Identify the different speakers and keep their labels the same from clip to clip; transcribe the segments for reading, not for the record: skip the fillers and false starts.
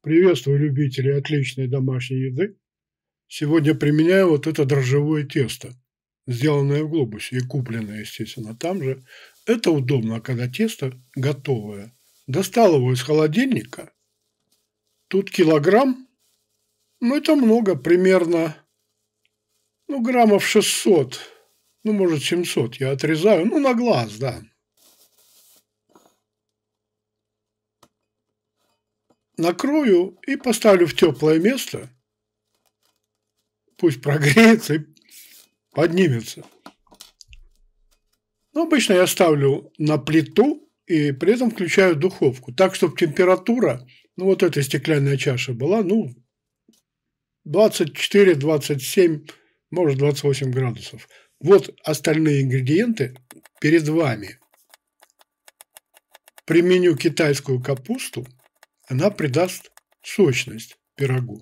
Speaker 1: Приветствую любителей отличной домашней еды. Сегодня применяю вот это дрожжевое тесто, сделанное в глобусе и купленное, естественно, там же. Это удобно, когда тесто готовое. Достал его из холодильника. Тут килограмм, это много, примерно, граммов 600, может 700 я отрезаю, на глаз, да. Накрою и поставлю в теплое место. Пусть прогреется и поднимется. Обычно я ставлю на плиту и при этом включаю духовку. Так, чтобы температура, вот эта стеклянная чаша была, 24-27, может 28 градусов. Вот остальные ингредиенты перед вами. Применю китайскую капусту. Она придаст сочность пирогу.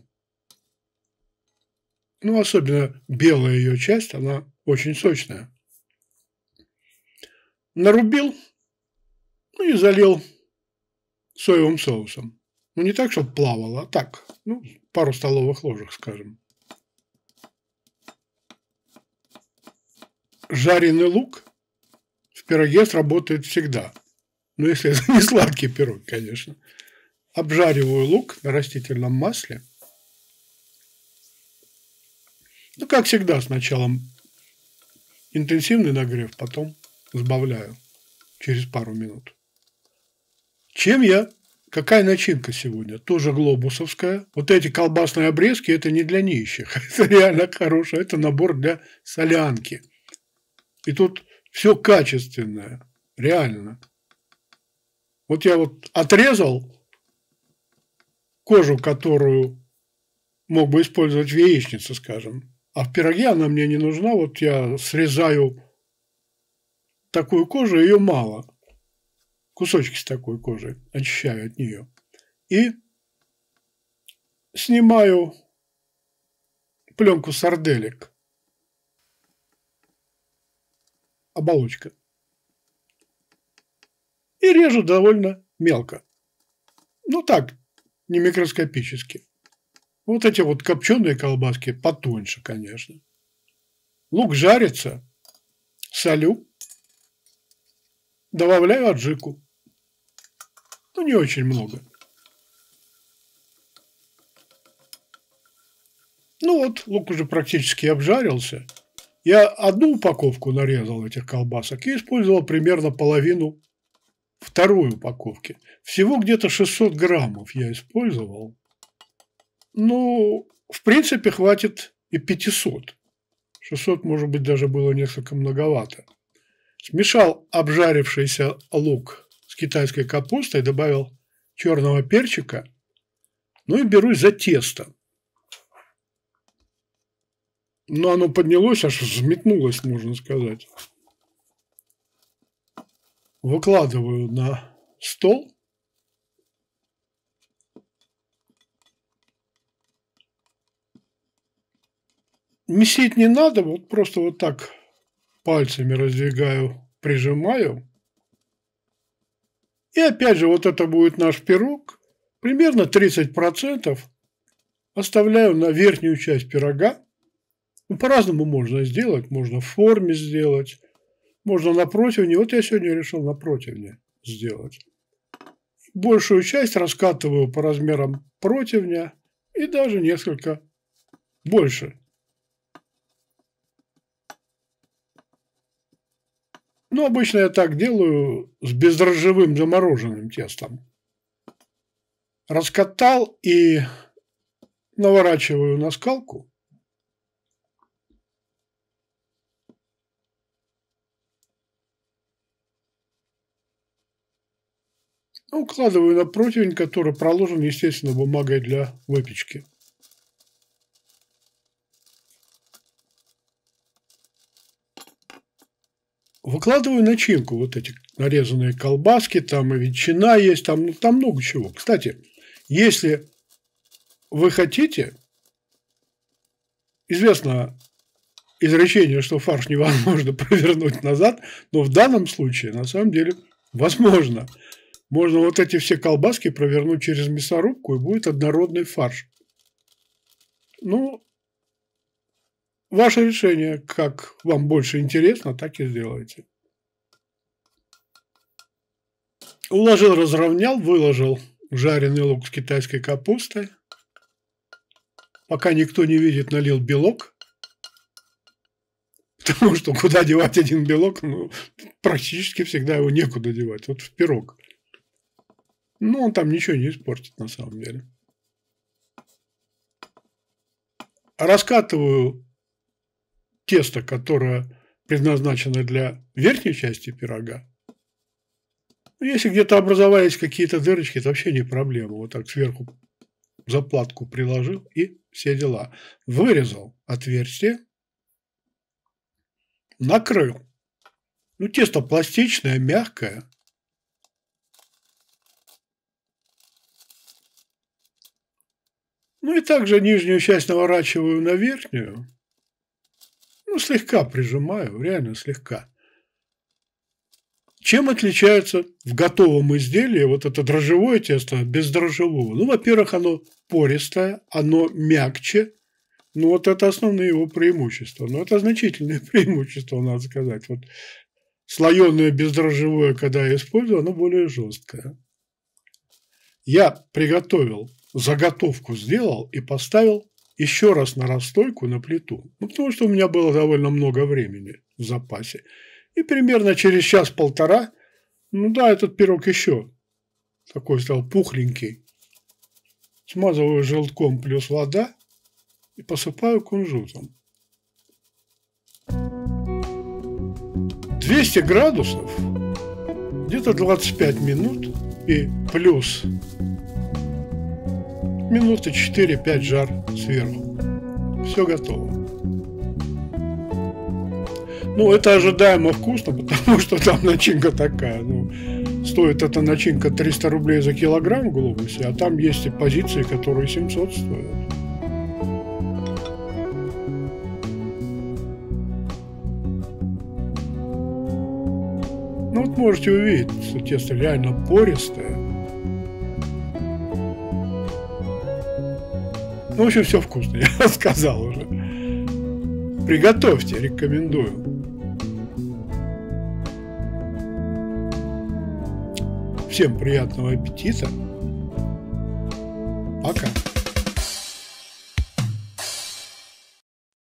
Speaker 1: Особенно белая ее часть, она очень сочная. Нарубил, и залил соевым соусом. Не так, чтобы плавало, а так, пару столовых ложек, скажем. Жареный лук в пироге сработает всегда. Если это не сладкий пирог, конечно. Обжариваю лук на растительном масле. Как всегда, сначала интенсивный нагрев, потом сбавляю через пару минут. Какая начинка сегодня? Тоже глобусовская. Вот эти колбасные обрезки, это не для нищих. Это реально хорошее. Это набор для солянки. И тут все качественное. Реально. Я отрезал кожу, которую мог бы использовать в яичнице, скажем. А в пироге она мне не нужна. Я срезаю такую кожу, ее мало. Кусочки с такой кожи очищаю от нее. И снимаю пленку сарделек. Оболочка. И режу довольно мелко. Так, не микроскопически. Эти копченые колбаски потоньше, конечно. Лук жарится, солю, добавляю аджику. Не очень много. Лук уже практически обжарился. Я одну упаковку нарезал этих колбасок и использовал примерно половину второй упаковки. Всего где-то 600 граммов я использовал. В принципе, хватит и 500. 600, может быть, даже было несколько многовато. Смешал обжарившийся лук с китайской капустой, добавил черного перчика. И берусь за тесто. Оно поднялось, аж взметнулось, можно сказать. Выкладываю на стол. Месить не надо, просто так пальцами раздвигаю, прижимаю. И опять же, это будет наш пирог. Примерно 30% оставляю на верхнюю часть пирога. По-разному можно сделать. Можно в форме сделать. Можно на противне. Я сегодня решил на противне сделать. Большую часть раскатываю по размерам противня. И даже несколько больше. Обычно я так делаю с бездрожжевым замороженным тестом. Раскатал и наворачиваю на скалку. Укладываю на противень, который проложен, естественно, бумагой для выпечки. Выкладываю начинку, эти нарезанные колбаски, там и ветчина есть, там много чего. Кстати, если вы хотите, известно изречение, что фарш невозможно провернуть назад, но в данном случае, на самом деле, возможно. Можно вот эти все колбаски провернуть через мясорубку, и будет однородный фарш. Ну, ваше решение, как вам больше интересно, так и сделайте. Уложил, разровнял, выложил жареный лук с китайской капустой. Пока никто не видит, налил белок. Потому что куда девать один белок, ну, практически всегда его некуда девать. Вот в пирог. Ну, он там ничего не испортит на самом деле. Раскатываю тесто, которое предназначено для верхней части пирога. Если где-то образовались какие-то дырочки, это вообще не проблема. Вот так сверху заплатку приложил и все дела. Вырезал отверстие, накрыл. Ну, тесто пластичное, мягкое. Ну и также нижнюю часть наворачиваю на верхнюю. Ну, слегка прижимаю, реально слегка. Чем отличается в готовом изделии вот это дрожжевое тесто от бездрожжевого? Ну, во-первых, оно пористое, оно мягче. Ну, вот это основные его преимущества. Но это значительное преимущество, надо сказать. Вот слоеное бездрожжевое, когда я использую, оно более жесткое. Я приготовил, заготовку сделал и поставил еще раз на расстойку на плиту. Ну, потому что у меня было довольно много времени в запасе. И примерно через час-полтора, ну да, этот пирог еще такой стал пухленький. Смазываю желтком плюс вода и посыпаю кунжутом. 200 градусов, где-то 25 минут и плюс минуты 4-5 жар сверху. Все готово. Ну, это ожидаемо вкусно, потому что там начинка такая. Ну, стоит эта начинка 300 рублей за килограмм в глобусе, а там есть и позиции, которые 700 стоят. Ну, вот можете увидеть, что тесто реально пористое. Ну, в общем, все вкусно, я сказал уже. Приготовьте, рекомендую. Всем приятного аппетита. Пока.